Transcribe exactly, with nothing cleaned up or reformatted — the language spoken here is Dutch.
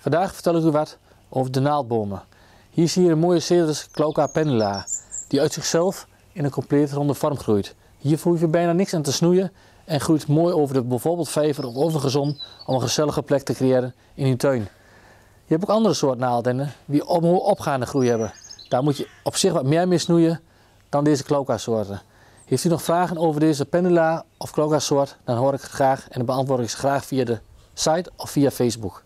Vandaag vertel ik u wat over de naaldbomen. Hier zie je een mooie Cederis Glauca pendula, die uit zichzelf in een compleet ronde vorm groeit. Hier hoef je bijna niks aan te snoeien en groeit mooi over de bijvoorbeeld vijver of over de zon om een gezellige plek te creëren in uw tuin. Je hebt ook andere soorten naalddennen die op, opgaande groei hebben. Daar moet je op zich wat meer mee snoeien dan deze Glauca soorten. Heeft u nog vragen over deze pendula of Glauca soort, dan hoor ik het graag en dan beantwoord ik ze graag via de site of via Facebook.